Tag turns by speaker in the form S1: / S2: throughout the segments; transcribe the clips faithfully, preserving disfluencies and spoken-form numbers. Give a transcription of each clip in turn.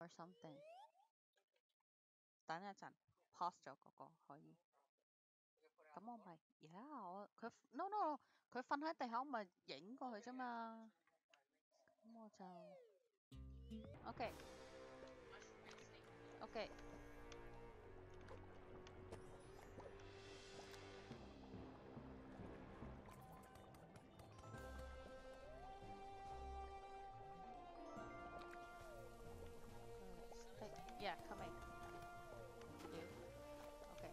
S1: or something。等一陣 pause 咗嗰個可以。咁我咪 yeah 我佢 no no 佢瞓喺地下，我咪影過去啫嘛。咁我就 OK OK。Yeah, coming. You. Okay.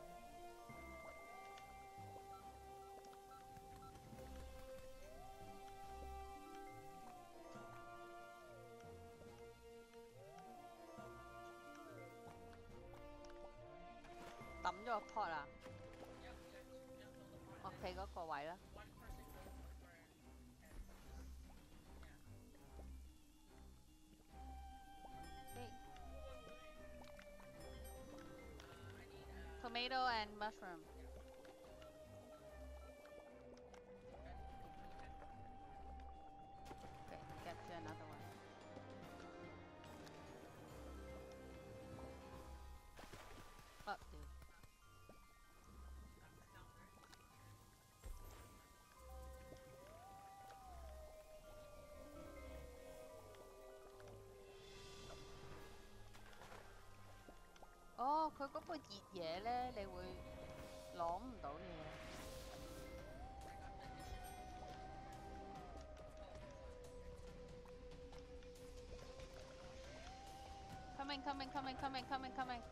S1: 抌咗個 pot 啊？我企嗰個位啦。Tomato and mushroom. Okay, get you another one. Oh, dude.哦，佢嗰個熱嘢咧，你會攞唔到嘢。Coming, coming, coming, coming, coming, coming。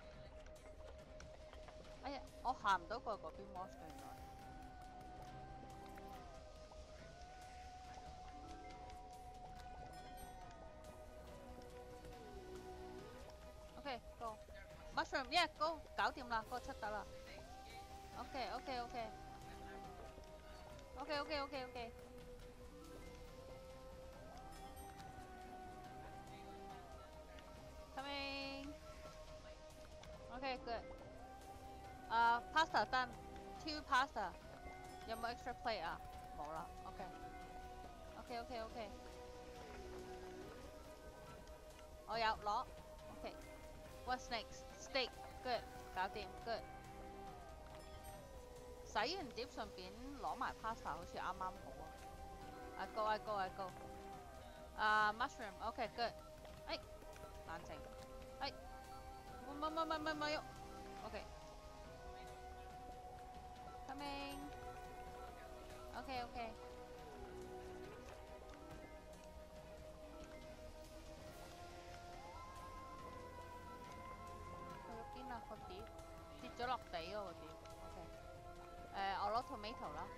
S1: 哎呀，我行唔到過嗰邊 wash 嘅原來。OK, go. Mushroom, yeah, go. 搞掂啦，個出得啦。OK, OK, OK. OK, OK, OK, OK. Coming. Okay, good. Uh, pasta done. Two pasta. 有冇 extra plate 啊？冇啦。OK. OK, OK, OK. 我有攞。OK. What's next? Steak. Good. 搞掂。Good. 洗完碟順便攞埋 pasta 好似啱啱好啊。I go, I go, I go. 啊、uh, mushroom. OK, good. 哎，冷靜。哎，唔唔唔唔唔唔喐。OK. Coming. OK, OK. 去咗邊啊？個碟跌咗落地喎個碟。OK。誒，我攞 tomato 啦。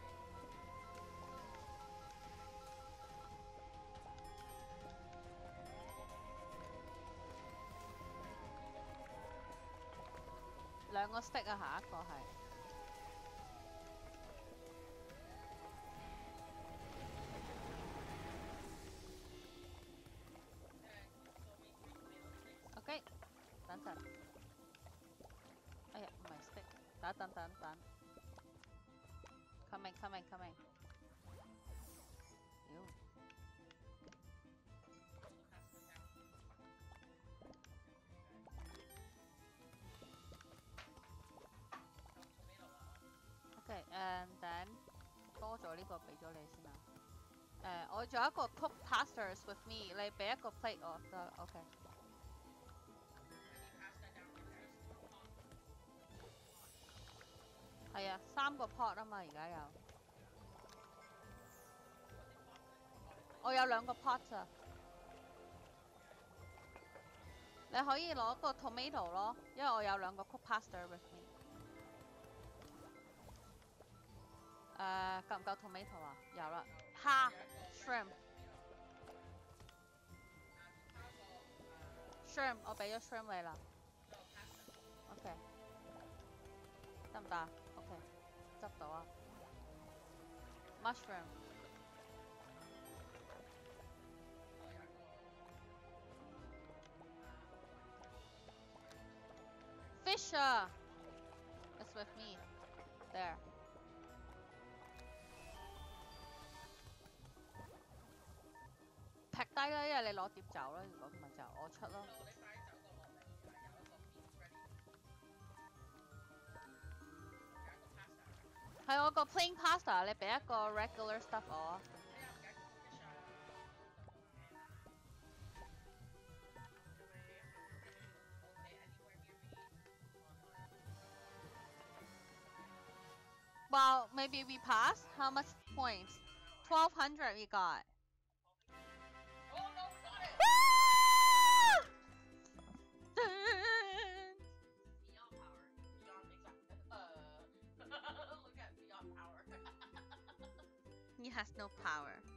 S1: 兩個 stick 啊，下一個係。OK， 等陣。哎呀，唔係 stick， 等等等等。Coming, coming, coming。妖。OK， and then 多咗呢個俾咗你先啦。誒，我仲有一個 cook pastas with me， 你俾一個 plate 我得 OK。係啊，三個 pot 啊嘛，而家有。我有兩個 pot 咋。你可以攞個 tomato 咯，因為我有兩個 cook pasta with me。誒，夠唔夠 tomato 啊？有啦。蝦 shrimp shrimp 我俾咗 shrimp 你啦。OK。得唔得啊 ？OK， 執到啊。mushroom。fish 啊 ，it's with me there。劈低啦，因為你攞碟走啦，如果唔係就我出咯。 係我個 plain pasta，你俾一個 regular stuff 我。Well, maybe we pass. How much points? Twelve hundred we got.
S2: Oh no, we got it! Beyond power. Beyond exact. Uh, look at beyond power.
S1: He has no power.